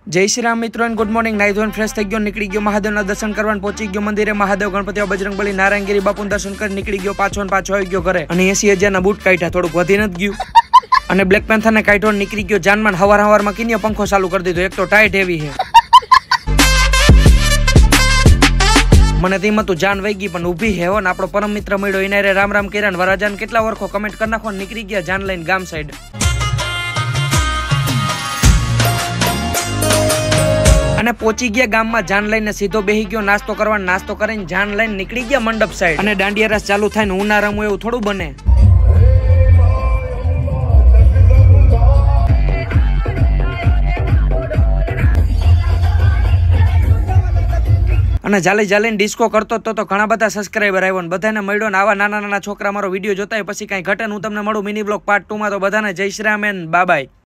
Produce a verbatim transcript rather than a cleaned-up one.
जय श्री राम मित्रों, good morning. नाई धोन फ्रेश थई गयो, निकली गयो महादेव दर्शन करवा पहुंची गयो मंदिरे। महादेव गणपति बजरंगबली नारायणगिरी बापू दर्शन कर निकली गयो। पाछो ने पाछो आई गयो घरे अने एसी हजार ना बूट काढ्या, थोड़ुं वधी नथी गयुं अने ब्लेक पेंथर ने काढ्यो, निकली गयो जानमान। हवार हवार में किनियो पंखो चालू कर दीधो, एक तो टाइट हेवी है। मने तेम हतुं जान वही गई पण ऊभी है ने आपणो परम मित्र मळ्यो, एने रे राम राम कर्या ने वरराजाने केटला वरखो कमेंट कर नाखो। निकली गया जान लईने गाम साइड। અને પહોંચી ગયા ગામમાં, જાન લઈને સીધો બેહી ગયો નાસ્તો કરવા। નાસ્તો કરીને જાન લઈને નીકળી ગયા મંડપ સાઈડ। અને દાંડિયા રાસ ચાલુ થાય ને હું ના રમું એવું થોડું બને। અને જાલી જાલીને ડિસ્કો કરતો તો તો ઘણા બધા સબસ્ક્રાઇબર આવ્યો ને બધાને મળ્યો ને આવા નાના નાના છોકરા મારો વિડીયો જોતા હોય પછી કઈ ઘટે હું તમને મળું મિની બ્લોગ પાર્ટ ટુ માં। તો બધાને જય Shri Ram and bye by.